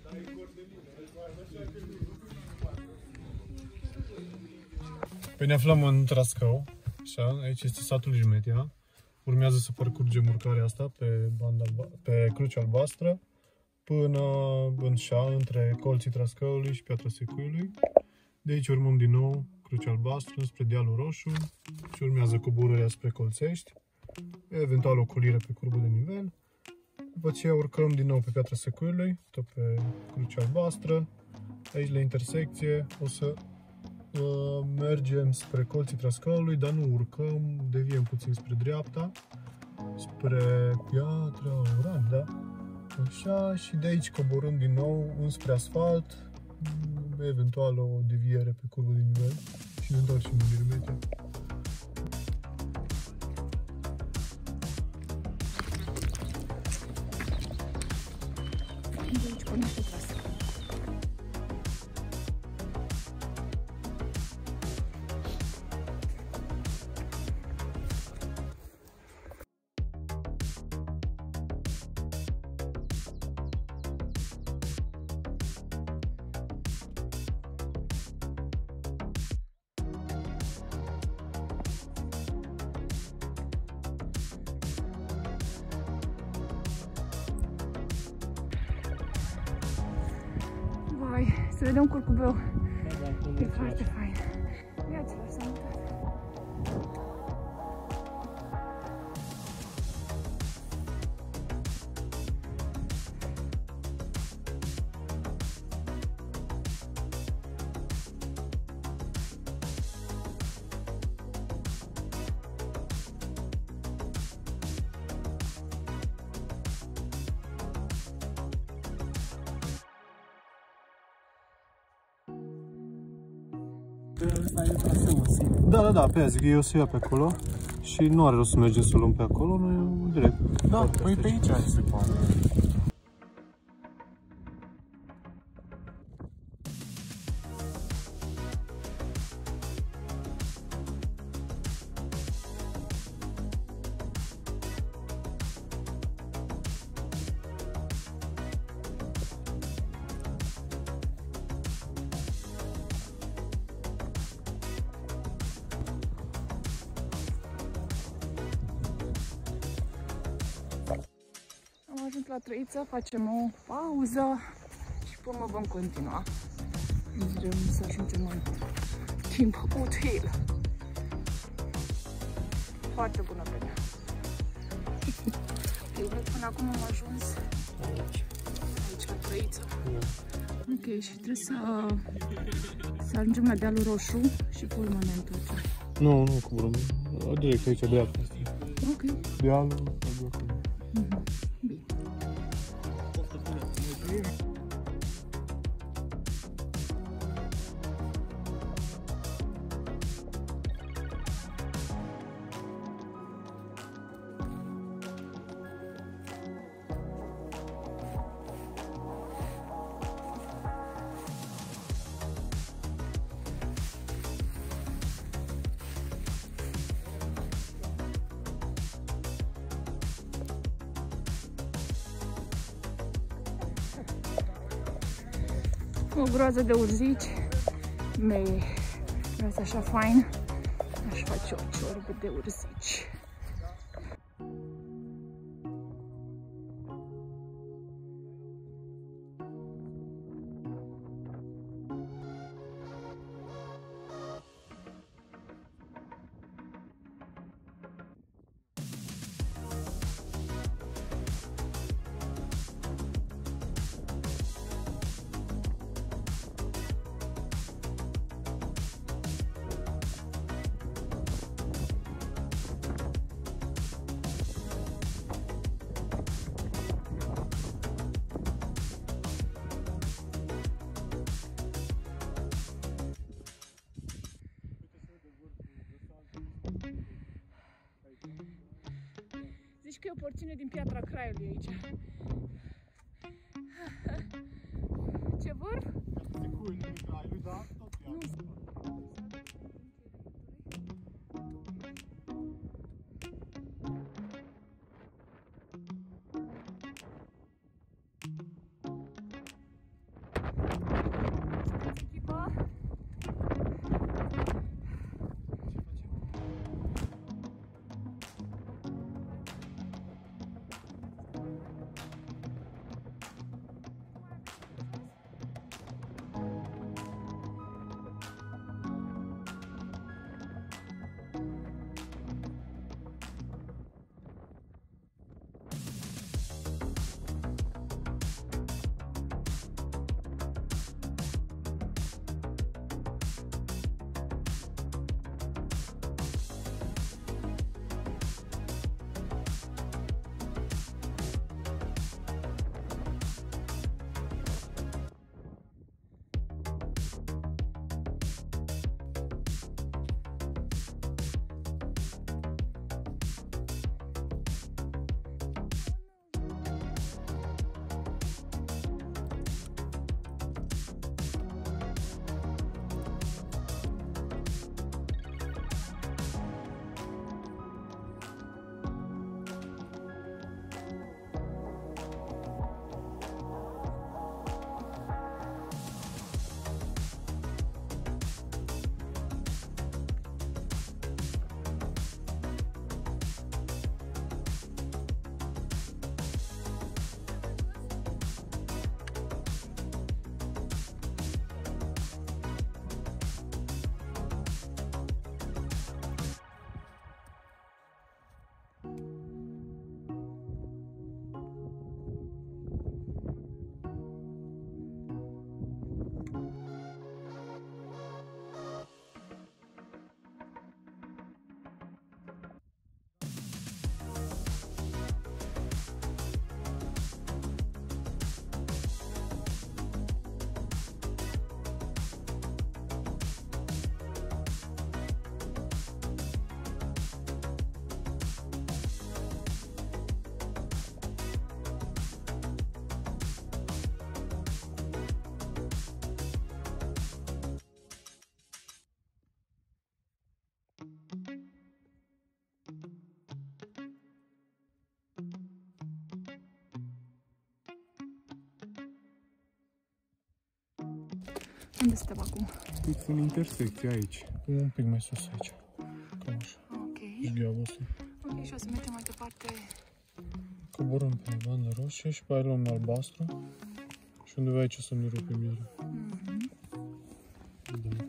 Păi ne aflăm în Trascău, așa, aici este satul Jmetia. Urmează să parcurgem urcarea asta pe Crucea Albastră până în șa, între colții Trascăului și Piatra Secuiului. De aici urmăm din nou Crucea Albastră spre Dealul Roșu și urmează coborârea spre Colțești, eventual ocolire pe curbul de nivel. După aceea urcăm din nou pe Piatra Secuiului, tot pe Crucea Albastră. Aici la intersecție o să mergem spre colții Trascăului, dar nu urcăm, deviem puțin spre dreapta, spre Piatra Oran, da? Așa, și de aici coborâm din nou înspre asfalt, eventual o deviere pe curbul de nivel și ne întoarcem în Jmetia. Să vedem curcubeu. E foarte fain. Ia-ți la sănătate. Da, pe aia zic, eu o să ia pe acolo și nu are rost să mergem să o luăm pe acolo, noi direct. Da, păi pe aici se poate. Am ajuns la Trăiță, facem o pauză și până vom continua. Vrem să ajungem în timp util. Foarte bună vremea. Eu cred că până acum am ajuns aici la Trăiță. Ok, și trebuie să ajungem la Dealul Roșu și pe urmă ne întoarcem. Nu coborâm, direct aici, dreapta. Ok. Dealul. O groază de urzici, vreau așa fain, aș face o ciorbă de urzici. Zici că e o porțiune din Piatra Craiului aici. Ce vârf? Secuiul din Craiului, da, tot Piatra. Unde suntem acum? Fix în intersecție aici. Un pic mai sus aici. Cam așa. Ok. Jgheavă ăsta. Ok, și o să mergem mai departe. Coborâm pe bandă roșie și pe aia luăm albastru. Și undeva aici o să ne rupem iară. Da.